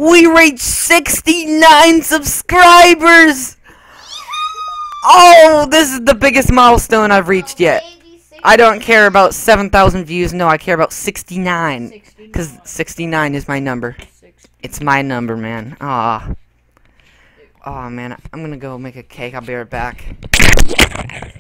We reached 69 subscribers! Oh, this is the biggest milestone I've reached yet. I don't care about 7,000 views. No, I care about 69. Because 69 is my number. It's my number, man. Aw. Oh, man. I'm gonna go make a cake. I'll be right back.